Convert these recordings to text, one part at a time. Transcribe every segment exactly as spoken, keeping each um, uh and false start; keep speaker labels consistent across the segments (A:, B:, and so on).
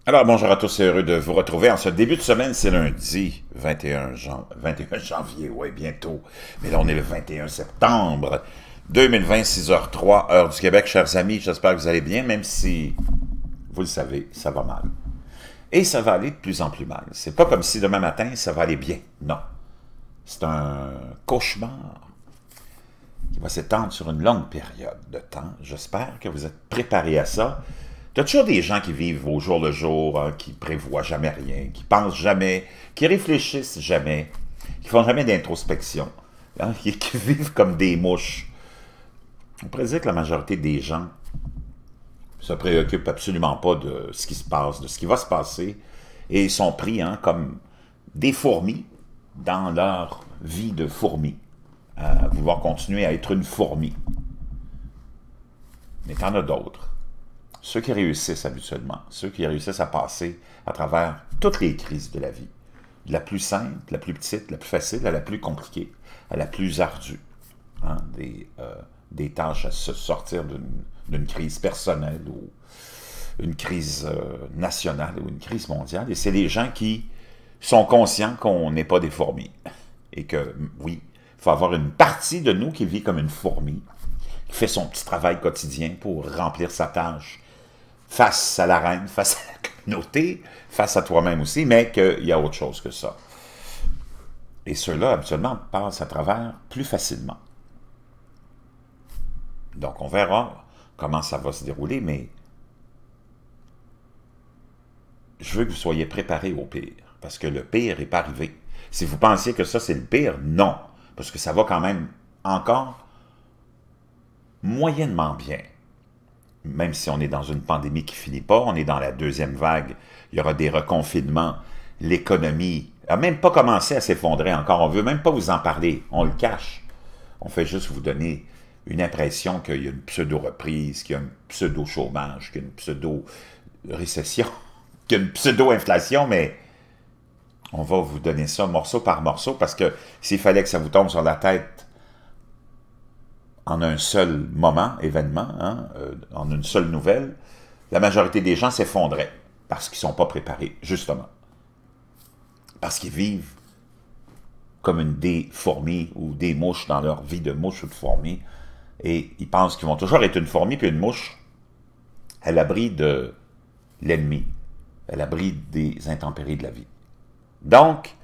A: Alors, bonjour à tous, c'est heureux de vous retrouver. En ce début de semaine, c'est lundi, vingt et un jan- vingt et un janvier, ouais, bientôt. Mais là, on est le vingt et un septembre deux mille vingt, six heures zéro trois, heure du Québec. Chers amis, j'espère que vous allez bien, même si, vous le savez, ça va mal. Et ça va aller de plus en plus mal. C'est pas comme si demain matin, ça va aller bien. Non. C'est un cauchemar qui va s'étendre sur une longue période de temps. J'espère que vous êtes préparés à ça. Il y a toujours des gens qui vivent au jour le jour, hein, qui prévoient jamais rien, qui pensent jamais, qui réfléchissent jamais, qui font jamais d'introspection, hein, qui, qui vivent comme des mouches. On pourrait dire que la majorité des gens se préoccupent absolument pas de ce qui se passe, de ce qui va se passer, et ils sont pris hein, comme des fourmis dans leur vie de fourmi, à vouloir continuer à être une fourmi. Mais il y en a d'autres. Ceux qui réussissent habituellement, ceux qui réussissent à passer à travers toutes les crises de la vie, de la plus simple, la plus petite, la plus facile, à la plus compliquée, à la plus ardue, hein, des, euh, des tâches à se sortir d'une crise personnelle ou une crise euh, nationale ou une crise mondiale. Et c'est les gens qui sont conscients qu'on n'est pas des fourmis. Et que, oui, il faut avoir une partie de nous qui vit comme une fourmi, qui fait son petit travail quotidien pour remplir sa tâche, face à la reine, face à la communauté, face à toi-même aussi, mais qu'il y a autre chose que ça. Et ceux-là, habituellement, passent à travers plus facilement. Donc, on verra comment ça va se dérouler, mais je veux que vous soyez préparés au pire, parce que le pire n'est pas arrivé. Si vous pensiez que ça, c'est le pire, non, parce que ça va quand même encore moyennement bien. Même si on est dans une pandémie qui ne finit pas, on est dans la deuxième vague, il y aura des reconfinements, l'économie n'a même pas commencé à s'effondrer encore, on ne veut même pas vous en parler, on le cache. On fait juste vous donner une impression qu'il y a une pseudo-reprise, qu'il y a un pseudo-chômage, qu'il y a une pseudo-récession, qu'il y a une pseudo-inflation, mais on va vous donner ça morceau par morceau, parce que s'il fallait que ça vous tombe sur la tête en un seul moment, événement, hein, euh, en une seule nouvelle, la majorité des gens s'effondraient parce qu'ils ne sont pas préparés, justement. Parce qu'ils vivent comme une des fourmis ou des mouches dans leur vie de mouche ou de fourmi, et ils pensent qu'ils vont toujours être une fourmi puis une mouche à l'abri de l'ennemi, à l'abri des intempéries de la vie. Donc,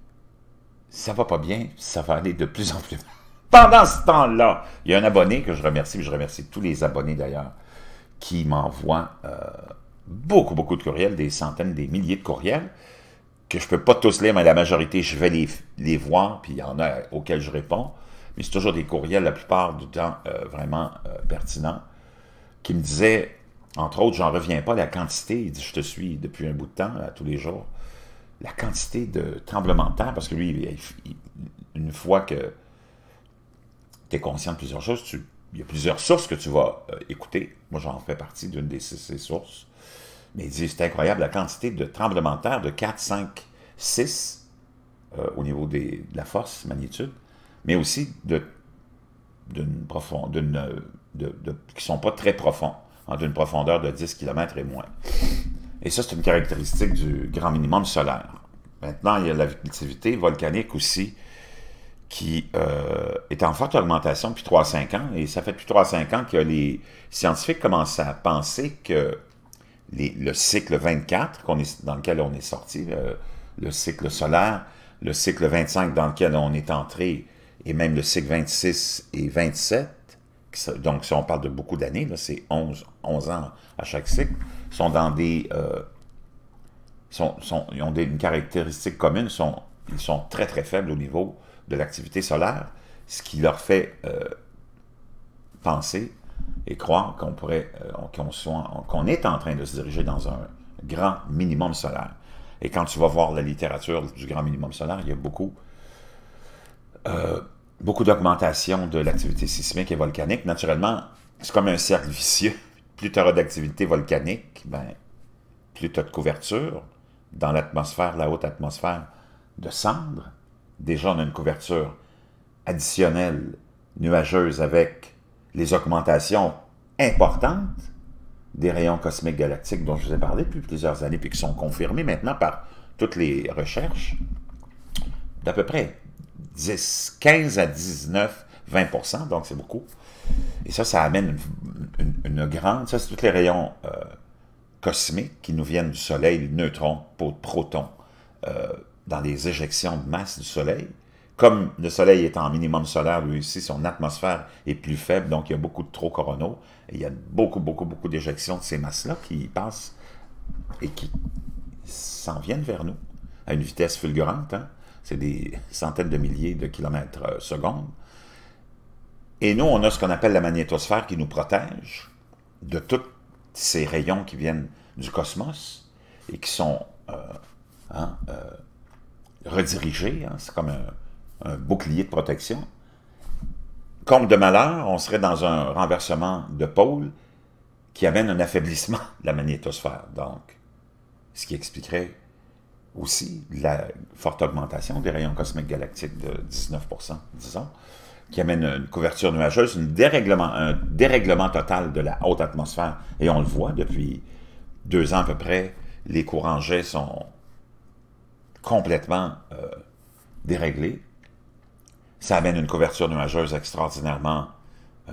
A: ça va pas bien, ça va aller de plus en plus mal. Pendant ce temps-là, il y a un abonné que je remercie, et je remercie tous les abonnés d'ailleurs, qui m'envoient euh, beaucoup, beaucoup de courriels, des centaines, des milliers de courriels, que je ne peux pas tous lire, mais la majorité, je vais les, les voir, puis il y en a auxquels je réponds, mais c'est toujours des courriels, la plupart du temps, euh, vraiment euh, pertinents, qui me disaient, entre autres, j'en reviens pas, la quantité, il dit, je te suis depuis un bout de temps, à tous les jours, la quantité de tremblements de terre, parce que lui, il, il, une fois que tu es conscient de plusieurs choses, tu, il y a plusieurs sources que tu vas euh, écouter. Moi, j'en fais partie d'une de ces, ces sources. Mais il dit, c'est incroyable la quantité de tremblements de terre de quatre, cinq, six euh, au niveau des, de la force, magnitude, mais aussi de d'une profonde, d'une, de, de, qui ne sont pas très profonds, hein, d'une profondeur de dix kilomètres et moins. Et ça, c'est une caractéristique du grand minimum solaire. Maintenant, il y a l'activité volcanique aussi, qui euh, est en forte augmentation depuis trois à cinq ans, et ça fait depuis trois à cinq ans que les scientifiques commencent à penser que les, le cycle vingt-quatre, qu'on est, dans lequel on est sorti, euh, le cycle solaire, le cycle vingt-cinq dans lequel on est entré, et même le cycle vingt-six et vingt-sept, donc si on parle de beaucoup d'années, c'est onze, onze ans à chaque cycle, sont dans des... Euh, sont, sont, ils ont des, une caractéristique commune, sont, ils sont très très faibles au niveau de l'activité solaire, ce qui leur fait euh, penser et croire qu'on pourrait, euh, qu'on soit, qu'on est en train de se diriger dans un grand minimum solaire. Et quand tu vas voir la littérature du grand minimum solaire, il y a beaucoup, euh, beaucoup d'augmentation de l'activité sismique et volcanique. Naturellement, c'est comme un cercle vicieux. Plus tu auras d'activité volcanique, ben, plus tu as de couverture dans l'atmosphère, la haute atmosphère, de cendres. Déjà, on a une couverture additionnelle, nuageuse, avec les augmentations importantes des rayons cosmiques galactiques dont je vous ai parlé depuis plusieurs années, puis qui sont confirmés maintenant par toutes les recherches, d'à peu près dix, quinze à dix-neuf, vingt pour cent, donc c'est beaucoup. Et ça, ça amène une, une, une grande... Ça, c'est tous les rayons euh, cosmiques qui nous viennent du Soleil, les neutrons, protons, euh, dans les éjections de masse du Soleil. Comme le Soleil est en minimum solaire, lui aussi, son atmosphère est plus faible, donc il y a beaucoup de trous coronaux. Et il y a beaucoup, beaucoup, beaucoup d'éjections de ces masses-là qui passent et qui s'en viennent vers nous à une vitesse fulgurante. Hein? C'est des centaines de milliers de kilomètres euh, secondes. Et nous, on a ce qu'on appelle la magnétosphère qui nous protège de tous ces rayons qui viennent du cosmos et qui sont euh, hein, euh, redirigés. Hein? C'est comme un, un bouclier de protection. Comble de malheur, on serait dans un renversement de pôle qui amène un affaiblissement de la magnétosphère. Donc, ce qui expliquerait aussi la forte augmentation des rayons cosmiques galactiques de dix-neuf pour cent, disons, qui amène une couverture nuageuse, un dérèglement, un dérèglement total de la haute atmosphère. Et on le voit depuis deux ans à peu près, les courants jets sont complètement euh, déréglés. Ça amène une couverture nuageuse extraordinairement euh,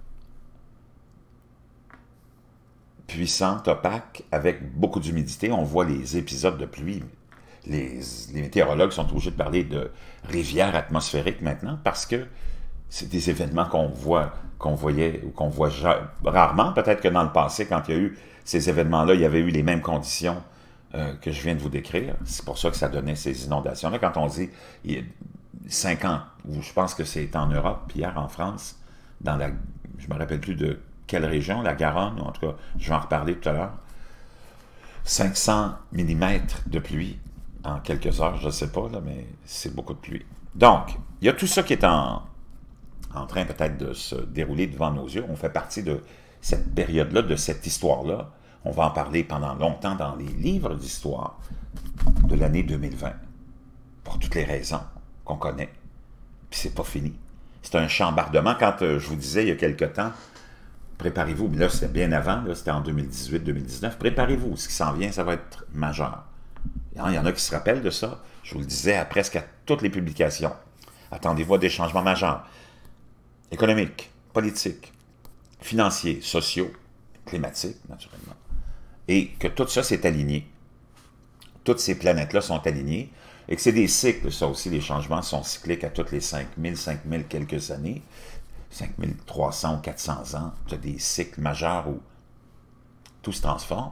A: puissante, opaque, avec beaucoup d'humidité. On voit les épisodes de pluie. Les, les météorologues sont obligés de parler de rivières atmosphériques maintenant parce que c'est des événements qu'on voit, qu'on voyait ou qu'on voit rarement. Peut-être que dans le passé, quand il y a eu ces événements-là, il y avait eu les mêmes conditions euh, que je viens de vous décrire. C'est pour ça que ça donnait ces inondations-là. Quand on dit il y a cinquante, ou je pense que c'est en Europe, puis hier en France, dans la, je ne me rappelle plus de quelle région, la Garonne, en tout cas, je vais en reparler tout à l'heure, cinq cents millimètres de pluie en quelques heures, je ne sais pas, là, mais c'est beaucoup de pluie. Donc, il y a tout ça qui est en, en train peut-être de se dérouler devant nos yeux. On fait partie de cette période-là, de cette histoire-là. On va en parler pendant longtemps dans les livres d'histoire de l'année deux mille vingt, pour toutes les raisons qu'on connaît. Puis c'est pas fini. C'est un chambardement. Quand euh, je vous disais il y a quelque temps, préparez-vous, mais là c'était bien avant, là c'était en deux mille dix-huit deux mille dix-neuf, préparez-vous, ce qui s'en vient, ça va être majeur. Il y en a qui se rappellent de ça, je vous le disais à presque à toutes les publications. Attendez-vous à des changements majeurs, économiques, politiques, financiers, sociaux, climatiques, naturellement. Et que tout ça s'est aligné. Toutes ces planètes-là sont alignées. Et que c'est des cycles, ça aussi, les changements sont cycliques à toutes les cinq mille, cinq mille quelques années, cinq mille trois cents ou quatre cents ans, tu as des cycles majeurs où tout se transforme.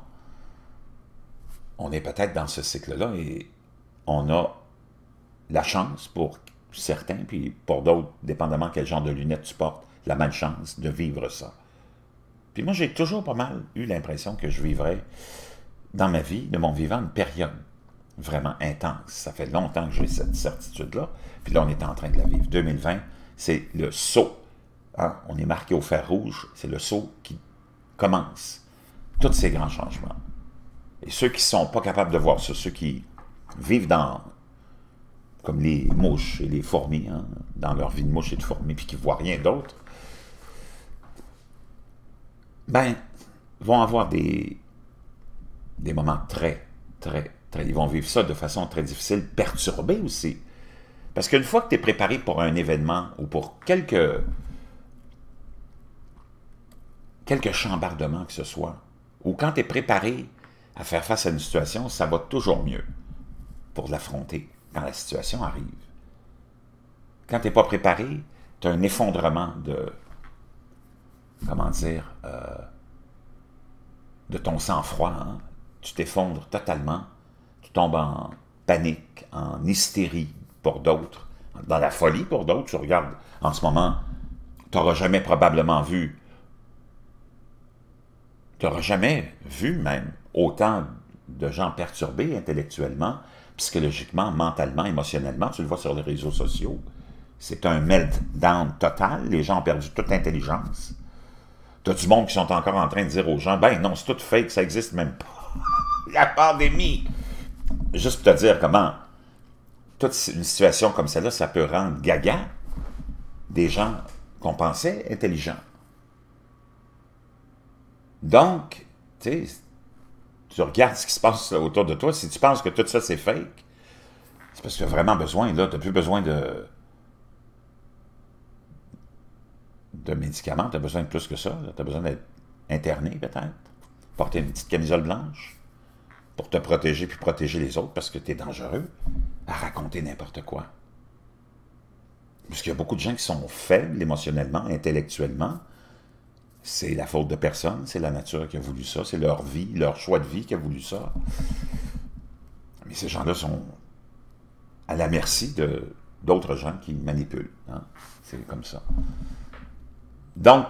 A: On est peut-être dans ce cycle-là et on a la chance pour certains, puis pour d'autres, dépendamment quel genre de lunettes tu portes, la malchance de vivre ça. Puis moi, j'ai toujours pas mal eu l'impression que je vivrais dans ma vie, de mon vivant, une période vraiment intense. Ça fait longtemps que j'ai cette certitude-là. Puis là, on est en train de la vivre. deux mille vingt, c'est le saut. Hein? On est marqué au fer rouge. C'est le saut qui commence. Tous ces grands changements. Et ceux qui ne sont pas capables de voir ça, ceux qui vivent dans, comme les mouches et les fourmis, hein, dans leur vie de mouche et de fourmis, puis qui ne voient rien d'autre, ben, vont avoir des, des moments très, très, très... Ils vont vivre ça de façon très difficile, perturbée aussi. Parce qu'une fois que tu es préparé pour un événement ou pour quelques, quelques chambardements que ce soit, ou quand tu es préparé à faire face à une situation, ça va toujours mieux pour l'affronter quand la situation arrive. Quand tu n'es pas préparé, tu as un effondrement de... comment dire, euh, de ton sang-froid, hein? Tu t'effondres totalement, tu tombes en panique, en hystérie pour d'autres, dans la folie pour d'autres. Tu regardes en ce moment, tu n'auras jamais probablement vu, tu n'auras jamais vu même autant de gens perturbés intellectuellement, psychologiquement, mentalement, émotionnellement. Tu le vois sur les réseaux sociaux. C'est un meltdown total. Les gens ont perdu toute intelligence. Tu as du monde qui sont encore en train de dire aux gens, ben non, c'est tout fake, ça n'existe même pas. La pandémie! Juste pour te dire comment toute une situation comme celle-là, ça peut rendre gaga des gens qu'on pensait intelligents. Donc, Tu sais, tu regardes ce qui se passe autour de toi, si tu penses que tout ça c'est fake, c'est parce que tu as vraiment besoin, là, tu n'as plus besoin de, de médicaments, tu as besoin de plus que ça, tu as besoin d'être interné peut-être, porter une petite camisole blanche pour te protéger puis protéger les autres parce que tu es dangereux à raconter n'importe quoi. Parce qu'il y a beaucoup de gens qui sont faibles émotionnellement, intellectuellement. C'est la faute de personne, c'est la nature qui a voulu ça, c'est leur vie, leur choix de vie qui a voulu ça. Mais ces gens-là sont à la merci d'autres gens qui manipulent. Hein? C'est comme ça. Donc,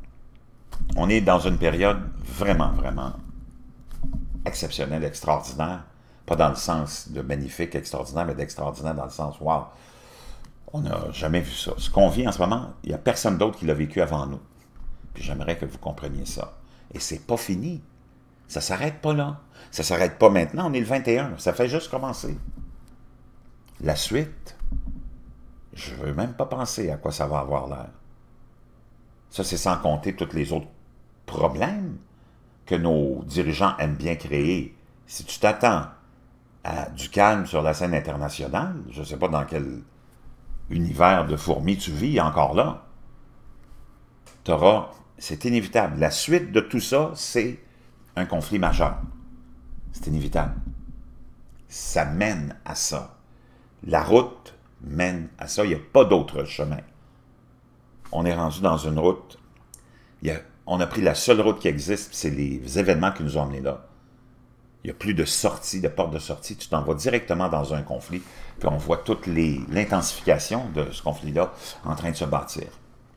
A: on est dans une période vraiment, vraiment exceptionnelle, extraordinaire. Pas dans le sens de magnifique, extraordinaire, mais d'extraordinaire dans le sens, wow, on n'a jamais vu ça. Ce qu'on vit en ce moment, il n'y a personne d'autre qui l'a vécu avant nous. Puis j'aimerais que vous compreniez ça. Et c'est pas fini. Ça ne s'arrête pas là. Ça ne s'arrête pas maintenant, on est le vingt et un. Ça fait juste commencer. La suite, je ne veux même pas penser à quoi ça va avoir l'air. Ça, c'est sans compter tous les autres problèmes que nos dirigeants aiment bien créer. Si tu t'attends à du calme sur la scène internationale, je ne sais pas dans quel univers de fourmis tu vis encore là, tu auras, c'est inévitable. La suite de tout ça, c'est un conflit majeur. C'est inévitable. Ça mène à ça. La route mène à ça. Il n'y a pas d'autre chemin. On est rendu dans une route. Il y a, on a pris la seule route qui existe, c'est les événements qui nous ont amenés là. Il n'y a plus de sortie, de porte de sortie. Tu t'en vas directement dans un conflit. Puis on voit toute l'intensification de ce conflit-là en train de se bâtir.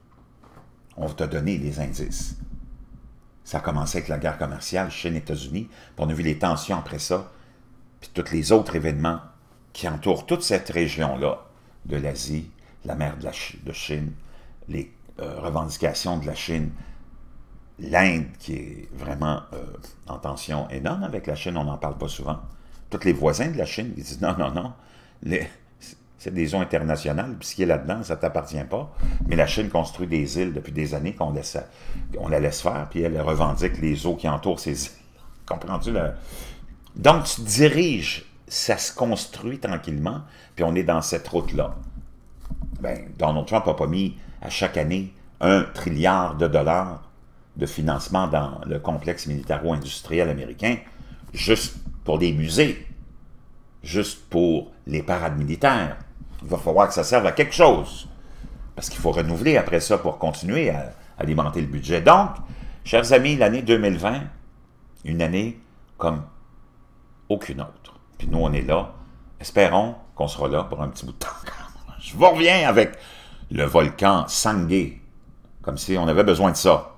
A: On va te donner les indices. Ça a commencé avec la guerre commerciale Chine-États-Unis. Puis on a vu les tensions après ça. Puis tous les autres événements qui entourent toute cette région-là de l'Asie, la mer de, la Ch de Chine, les euh, revendications de la Chine, l'Inde qui est vraiment euh, en tension énorme avec la Chine, on n'en parle pas souvent. Tous les voisins de la Chine ils disent non, non, non, c'est des eaux internationales, puis ce qui est là-dedans, ça ne t'appartient pas. Mais la Chine construit des îles depuis des années qu'on laisse, on la laisse faire, puis elle revendique les eaux qui entourent ces îles. Comprends-tu? La... Donc, tu diriges, ça se construit tranquillement, puis on est dans cette route-là. Ben, Donald Trump n'a pas mis à chaque année un trilliard de dollars de financement dans le complexe militaro-industriel américain, juste pour des musées, juste pour les parades militaires. Il va falloir que ça serve à quelque chose, parce qu'il faut renouveler après ça pour continuer à alimenter le budget. Donc, chers amis, l'année deux mille vingt, une année comme aucune autre. Puis nous, on est là. Espérons qu'on sera là pour un petit bout de temps. Je vous reviens avec le volcan Sangay, comme si on avait besoin de ça.